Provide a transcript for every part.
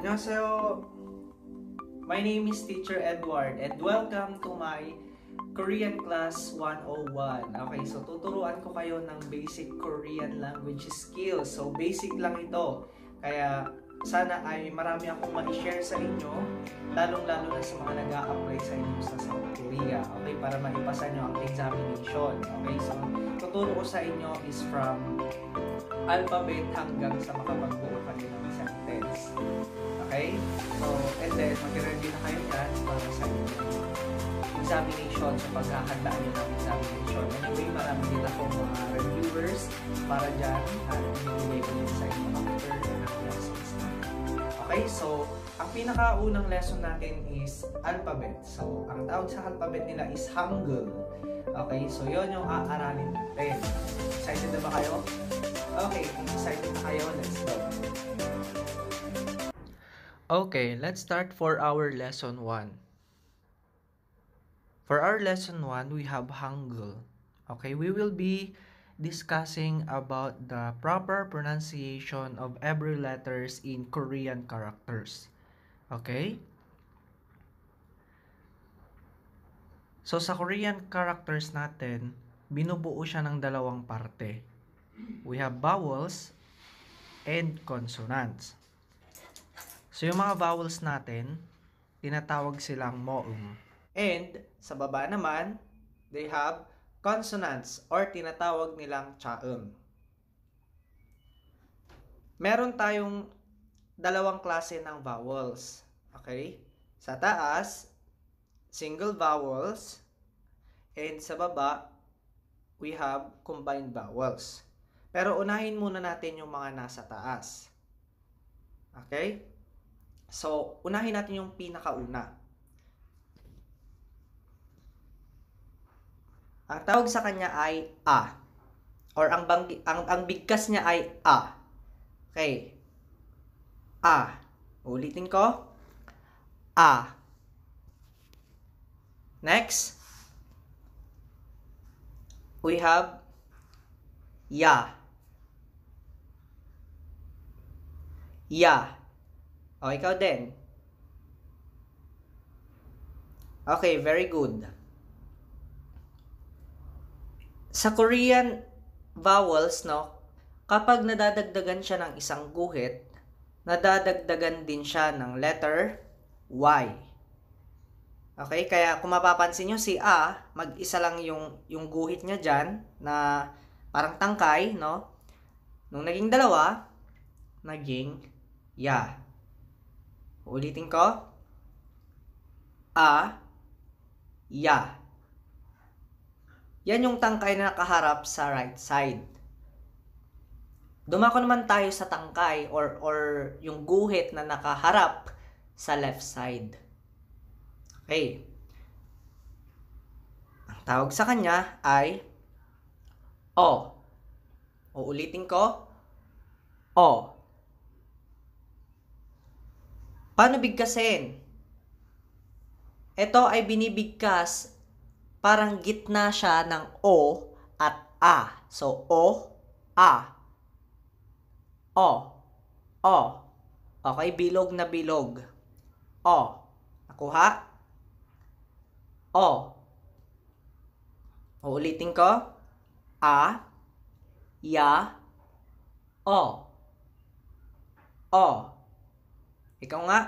Annyeonghaseyo. My name is Teacher Edward and welcome to my Korean Class 101. Okay, so tuturuan ko kayo ng basic Korean language skills. So basic lang ito. Kaya sana ay marami akong ma-share sa inyo, lalong-lalo na sa mga nag-a-apply sa inyo sa South Korea. Okay, para maipasa nyo ang examination. Okay, so tuturo ko sa inyo is from alphabet hanggang sa makapagbuo kayo ng sentence. Okay? So, and then mag-review na kayo dyan para sa examination, sa pagkakandaan nyo ng examination. Anyway, marami din ako mga reviewers para dyan at ibigay ko din sa inyo after ng lessons. Okay? So, ang pinakaunang lesson natin is alphabet. So, ang tawag sa alphabet nila is HANGEUL. Okay? So, yon yung aaralin natin. Excited na ba kayo? Okay, kung excited na kayo, let's go. Okay, let's start for our lesson 1. For our lesson 1, we have HANGEUL. Okay, we will be discussing about the proper pronunciation of every letters in Korean characters. Okay? So, sa Korean characters natin, binubuo siya ng dalawang parte. We have vowels and consonants. So, yung mga vowels natin, tinatawag silang moum. And, sa baba naman, they have consonants or tinatawag nilang chaeum. Meron tayong dalawang klase ng vowels. Okay? Sa taas, single vowels. And sa baba, we have combined vowels. Pero unahin muna natin yung mga nasa taas. Okay? So, unahin natin yung pinakauna. Ang tawag sa kanya ay A. Or ang bigkas niya ay A. Okay. A. Ulitin ko. A. Next. We have Ya. Ya. O, ikaw din. Okay, very good. Sa Korean vowels, no, kapag nadadagdagan siya ng isang guhit, nadadagdagan din siya ng letter Y. Okay, kaya kung mapapansin nyo, si A, mag-isa lang yung guhit niya dyan, na parang tangkay, no? Nung naging dalawa, naging Ya. Ulitin ko. A, Ya. Yan yung tangkay na nakaharap sa right side. Dumako naman tayo sa tangkay or yung guhit na nakaharap sa left side. Okay. Ang tawag sa kanya ay O. Uulitin ko. O. Paano bigkasin? Ito ay binibigkas, parang gitna siya ng O at A. So, O, A. O. O. Okay, bilog na bilog. O. Nakuha? O. Uulitin ko. A. Ya. O. O. Ikaw nga.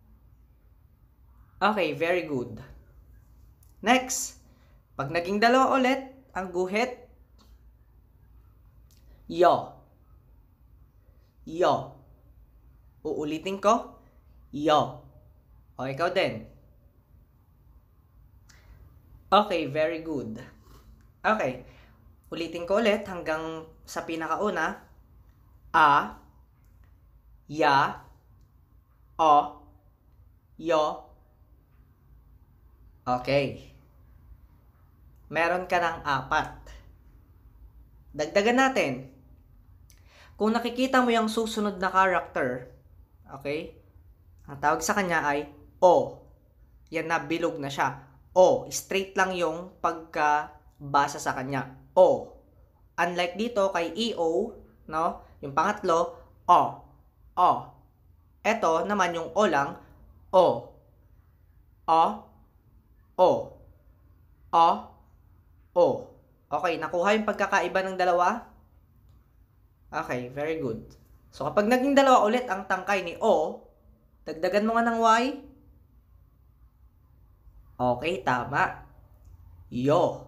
Okay, very good. Next. Pag naging dalawa ulit, ang guhit. Yo. Yo. Uulitin ko. Yo. O, ikaw din. Okay, very good. Okay. Ulitin ko ulit hanggang sa pinakauna. A. Ya. O. Yo. Okay. Meron ka ng 4. Dagdagan natin. Kung nakikita mo yung susunod na character, okay, ang tawag sa kanya ay O. Yan na, bilog na siya. O. Straight lang yung pagkabasa sa kanya. O. Unlike dito kay EO, no? Yung pangatlo, O. O. Ito naman yung O lang, O. O. O. O. O. Okay, nakuha yung pagkakaiba ng dalawa? Okay, very good. So, kapag naging dalawa ulit ang tangkay ni O, dagdagan mo nga ng Y. Okay, tama. Yo.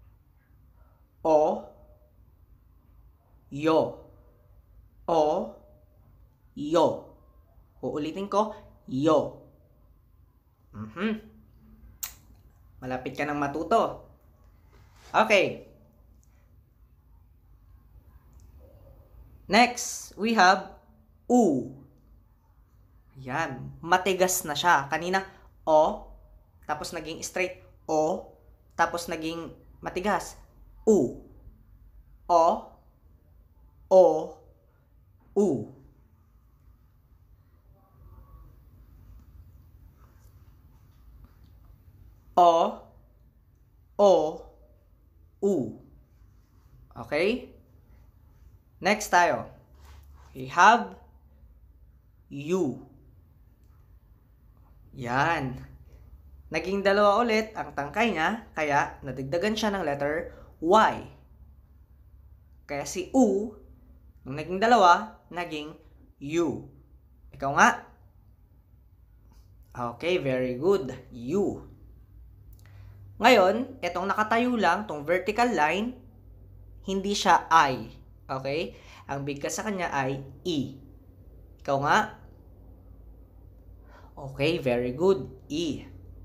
O. Yo. O. Yo. Uulitin ko, yo. Malapit ka nang matuto. Okay. Next, we have U. Yan. Matigas na siya. Kanina, O. Tapos naging straight, O. Tapos naging matigas, U. O. O. U. O. O. U. Okay? Next tayo. We have U. Yan. Naging dalawa ulit ang tangkay niya, kaya nadagdagan siya ng letter Y. Kaya si U, nung naging dalawa, naging U. Ikaw nga. Okay, very good. U. Ngayon, itong nakatayo lang, itong vertical line, hindi siya I. Okay? Ang bigkas sa kanya ay E. Ikaw nga. Okay, very good. E.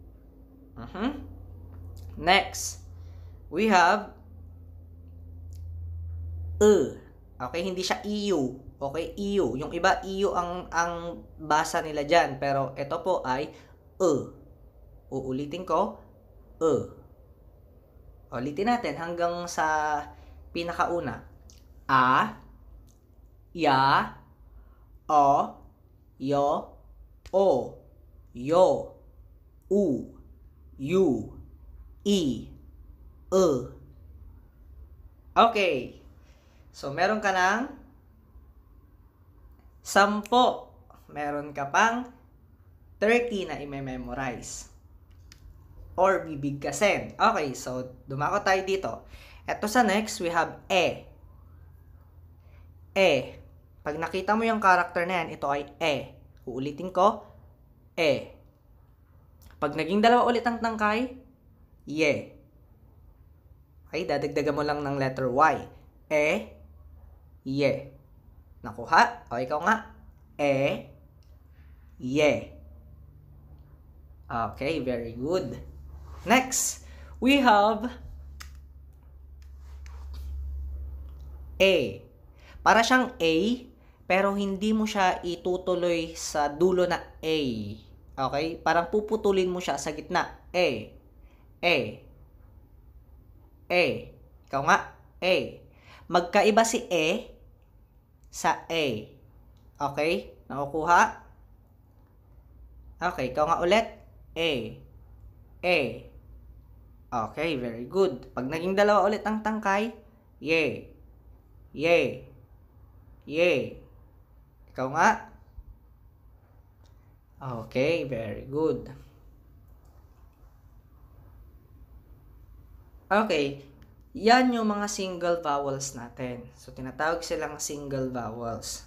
Next, we have E. Okay, hindi siya EU. Okay, EU. Yung iba, EU ang basa nila dyan. Pero ito po ay E. Uulitin ko, E. Ulitin natin hanggang sa pinakauna. A, ya, o, yo, o, yo, u, u, i, e. Okay. So, meron ka ng 10. Meron ka pang 30 na i-memorize. Or bibigkasin. Okay, so dumako tayo dito. Ito sa next, we have E. E. Pag nakita mo yung character na yan, ito ay E. Uulitin ko, E. Pag naging dalawa ulit ang tangkay, Ye. Okay, dadagdagan mo lang ng letter Y. E, Ye. Nakuha? O, ikaw nga. E, Ye. Okay, very good. Next, we have A. Para siyang A, pero hindi mo siya itutuloy sa dulo na A. Okay? Parang puputulin mo siya sa gitna. A. A. A. Ikaw nga. A. Magkaiba si E sa A. Okay? Nakukuha? Okay, ikaw nga ulit. A. A. Okay, very good. Pag naging dalawa ulit ang tangkay, Ye. Ye. Ye. Ikaw nga. Okay, very good. Okay, yan yung mga single vowels natin. So, tinatawag silang single vowels.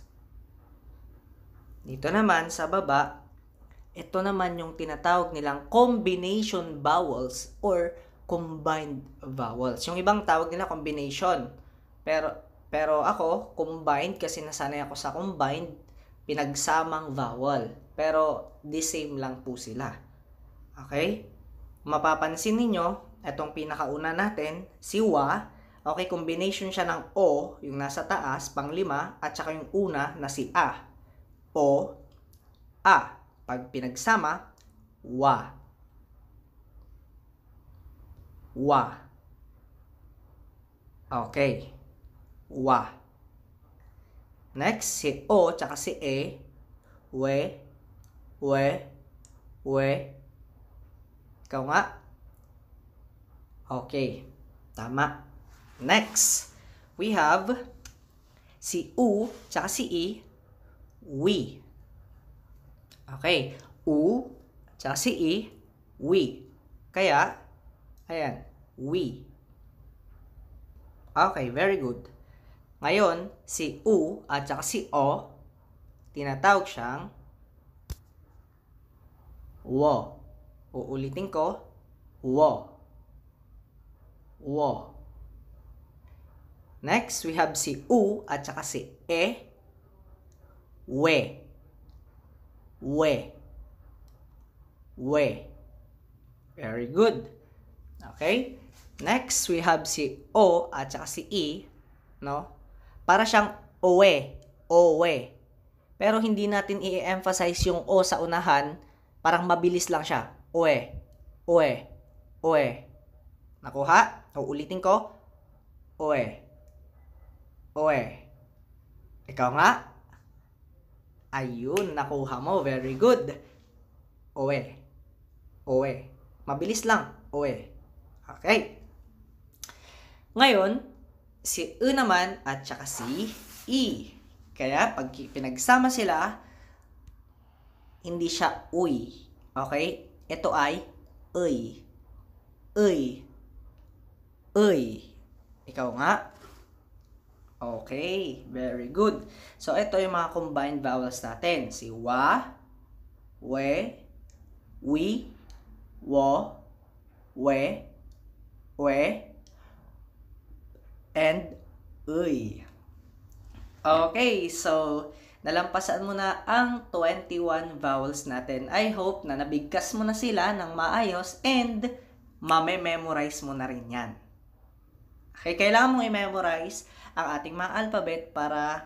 Dito naman, sa baba, ito naman yung tinatawag nilang combination vowels or combined vowels. Yung ibang tawag nila combination. Pero ako, combined kasi nasanay ako sa combined, pinagsamang vowel. Pero the same lang po sila. Okay? Mapapansin ninyo, itong pinakauna natin, si wa, okay, combination siya ng o, yung nasa taas, pang-5, at saka yung una na si a. O, a. Pag pinagsama, wa. Wa. Okay. Wa. Next, si o, tsaka si e. We. We. We. Ikaw nga. Okay. Tama. Next, we have si u, tsaka si i. We. Okay. U, tsaka si I, we. Kaya, ayan, we. Okay, very good. Ngayon, si U at saka si O, tinatawag siyang wo. Uulitin ko, wo. Wo. Next, we have si U at saka si E, we. We. We. Very good. Okay? Next, we have si O at saka si I, no? Para siyang owe, owe. Pero hindi natin i-emphasize yung O sa unahan, parang mabilis lang siya. Owe, owe, owe. Nakuha? Uulitin ko. Owe, owe. Ikaw nga? Ayun, nakuha mo. Very good. Owe, owe. Mabilis lang. Owe. Okay. Ngayon, si E naman at saka si I. Kaya, pag pinagsama sila, hindi siya uy. Okay? Ito ay uy. Uy. Uy. Ikaw nga? Okay. Very good. So, ito yung mga combined vowels natin. Si wa, we, wi, wo, we, and uy. Okay, so nalampasan mo na ang 21 vowels natin. I hope na nabigkas mo na sila ng maayos and mame-memorize mo na rin yan. Okay, kailangan mong i-memorize ang ating mga alphabet para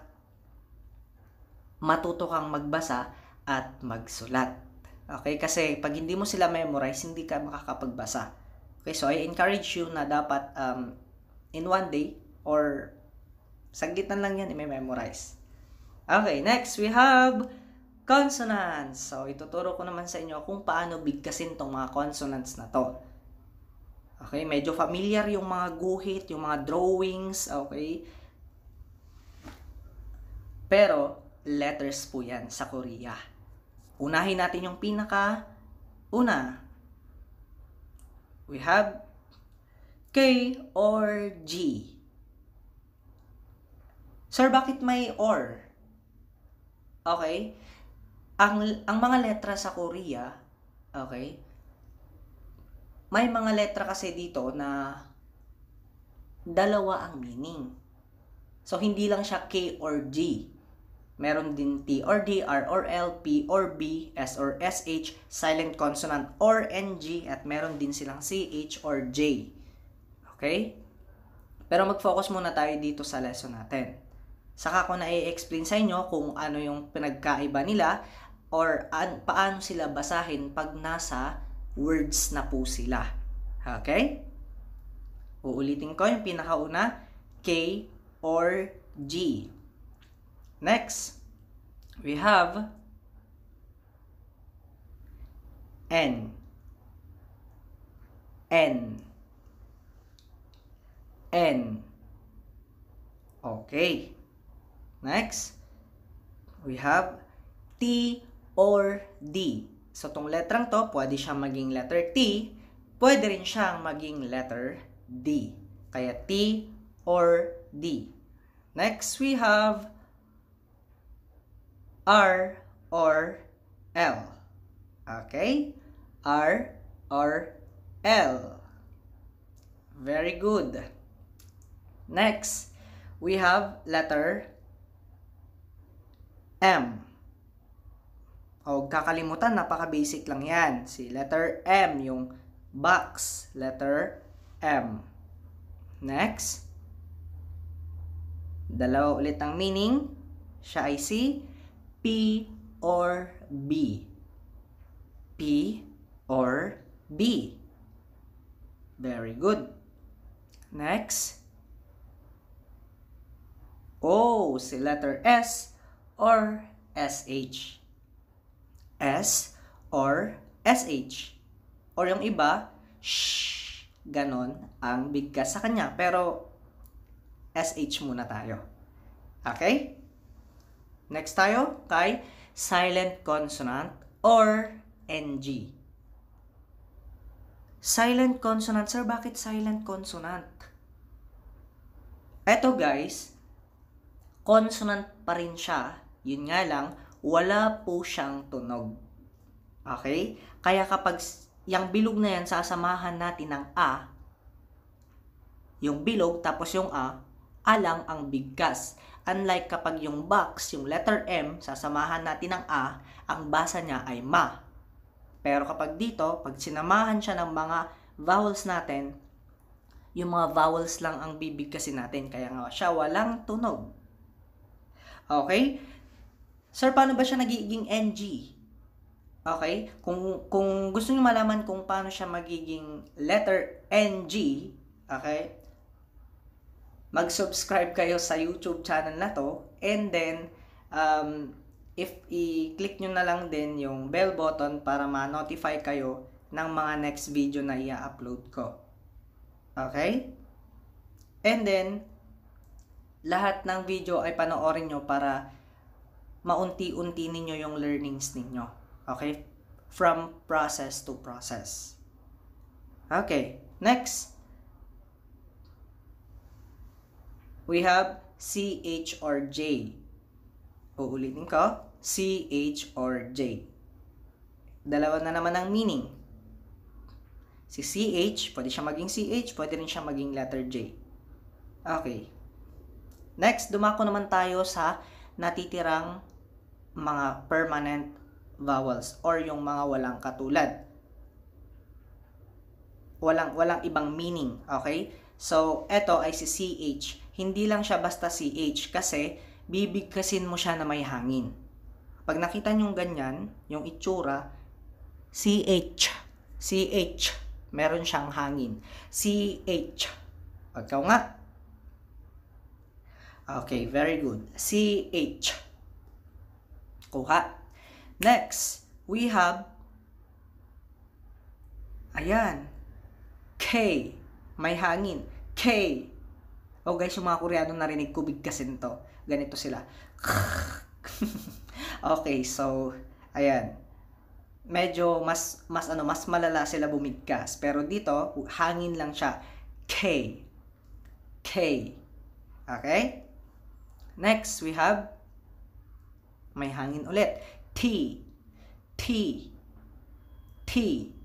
matuto kang magbasa at magsulat. Okay, kasi pag hindi mo sila memorize, hindi ka makakapagbasa. Okay, so I encourage you na dapat in one day or saglitan lang yan, i-memorize. Okay, next we have consonants. So, ituturo ko naman sa inyo kung paano bigkasin tong mga consonants na to. Okay, medyo familiar yung mga guhit, yung mga drawings, okay? Pero, letters po yan sa Korea. Unahin natin yung una. We have K or G. Sir, bakit may or? Okay? Ang mga letra sa Korea, okay? May mga letra kasi dito na dalawa ang meaning. So, hindi lang siya K or G. Meron din T or D, R or L, P or B, S or SH, silent consonant or NG, at meron din silang CH or J. Okay? Pero mag-focus muna tayo dito sa lesson natin. Saka ko na i-explain sa inyo kung ano yung pinagkaiba nila or paano sila basahin pag nasa words na po sila. Okay? Uulitin ko yung pinakauna, K or G. Next, we have N. N. N. Okay. Next, we have T or D. So, tong letrang to, pwede siyang maging letter T, pwede rin siyang maging letter D. Kaya T or D. Next, we have R or L. Okay? R or L. Very good. Next, we have letter M. Huwag kakalimutan, napaka-basic lang yan. Si letter M, yung box. Letter M. Next, dalawa ulit ang meaning. Siya ay si P or B. P or B. Very good. Next, O, si letter S or SH. S or SH. Or yung iba, shh, ganon ang bigkas sa kanya. Pero, SH muna tayo. Okay? Next tayo kay silent consonant or NG. Silent consonant. Sir, bakit silent consonant? Eto guys, consonant pa rin siya. Yun nga lang, wala po siyang tunog. Okay? Kaya kapag yung bilog na yan, sasamahan natin ng A, yung bilog, tapos yung A lang ang bigkas. Unlike kapag yung box, yung letter M, sasamahan natin ng A, ang basa niya ay ma. Pero kapag dito, pag sinamahan siya ng mga vowels natin, yung mga vowels lang ang bibigkasin natin. Kaya nga siya walang tunog. Okay? Sir, paano ba siya nagiging NG? Okay? Kung gusto niyo malaman kung paano siya magiging letter NG, okay? Mag-subscribe kayo sa YouTube channel na to, and then if i-click nyo na lang din yung bell button para ma-notify kayo ng mga next video na i-upload ko. Okay? And then lahat ng video ay panoorin nyo para maunti-unti ninyo yung learnings ninyo. Okay? From process to process. Okay. Next, we have CH or J. Uulitin ko, CH or J. Dalawa na naman ang meaning. Si CH, pwede siya maging CH, pwede rin siya maging letter J. Okay. Next, dumako naman tayo sa natitirang mga permanent vowels or yung mga walang katulad. Walang ibang meaning, okay? So, eto ay si CH. Hindi lang siya basta CH kasi bibigkasin mo siya na may hangin. Pag nakita nyo ganyan, yung itsura, CH, meron siyang hangin. CH. Ikaw nga. Okay, very good. CH. Kuha. Next, we have, ayan, K. May hangin. K. Oh guys, yung mga Koreano narinig ko bigkasin to. Ganito sila. Okay, so, ayan. Medyo mas malala sila bumigkas. Pero dito, hangin lang siya. K. K. Okay? Next, we have, may hangin ulit. T. T. T.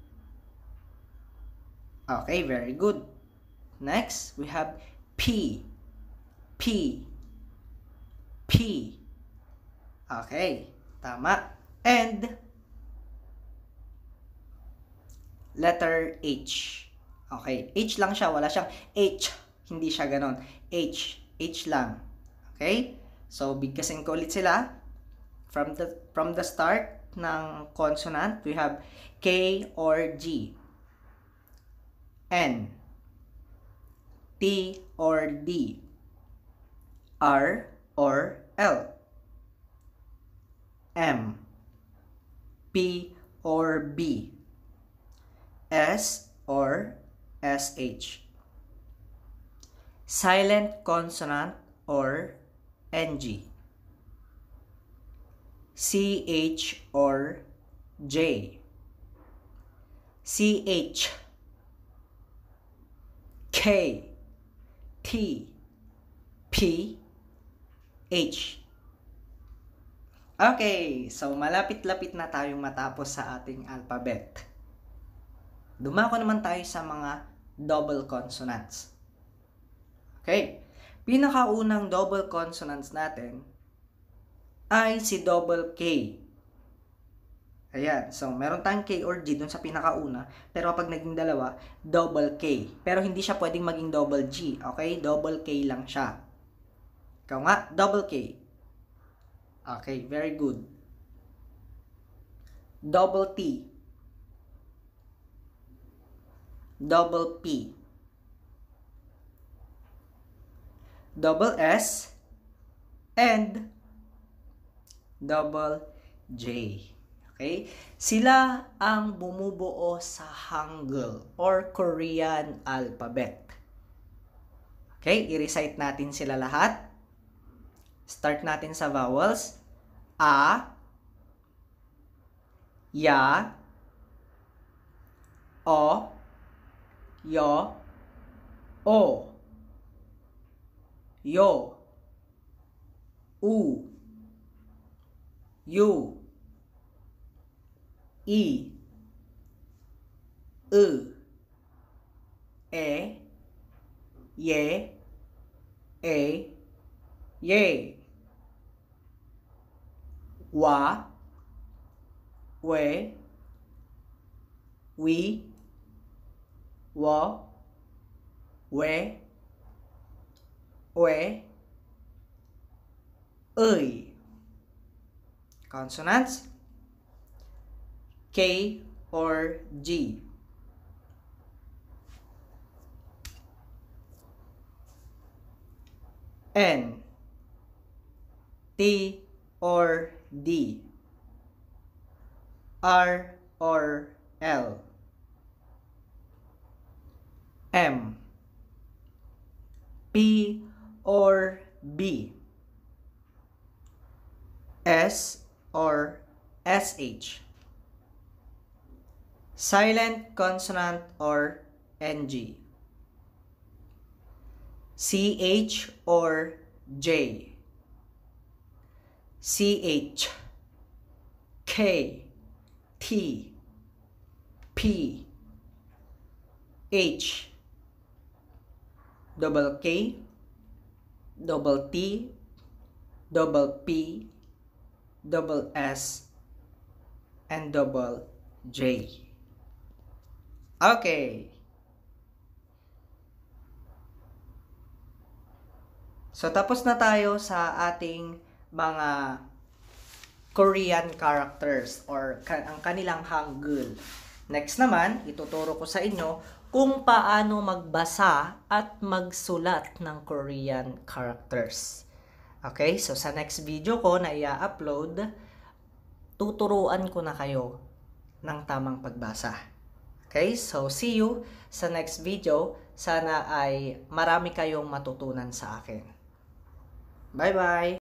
Okay, very good. Next, we have P. P. P. Okay, tama. And letter H. Okay, H lang siya, wala siyang H. Hindi siya ganon. H. H lang. Okay? So, bigkasin ko ulit sila. From the start ng consonant, we have K or G. N. T or D. R or L. M. P or B. S or SH. Silent consonant or NG. CH or J. CH. K. T. P. H. Okay, so malapit-lapit na tayong matapos sa ating alphabet. Dumako naman tayo sa mga double consonants. Okay, pinakaunang double consonants natin ay si double K. Ayan, so meron tayong K or G dun sa pinakauna, pero kapag naging dalawa, double K. Pero hindi siya pwedeng maging double G, okay? Double K lang siya. Ikaw nga, double K. Okay, very good. Double T. Double P. Double S. And double J. Okay? Sila ang bumubuo sa Hangul or Korean alphabet. Okay? I-recite natin sila lahat. Start natin sa vowels. A, ya, o, yo, o, yo, u, yu, i, e, ye, ye, wa, we, we, wo, we, ơi. Consonants: K or G. N, T or D. R or L. M, P or B. S or SH. Silent consonant or NG. CH or J. CH, K, T, P, H, double K, double T, double P, double S, and double J. Okay. So, tapos na tayo sa ating mga Korean characters or ang kanilang Hangul. Next naman, ituturo ko sa inyo kung paano magbasa at magsulat ng Korean characters. Okay, so sa next video ko na i-upload, tuturuan ko na kayo ng tamang pagbasa. Okay, so see you sa next video. Sana ay marami kayong matutunan sa akin. Bye-bye!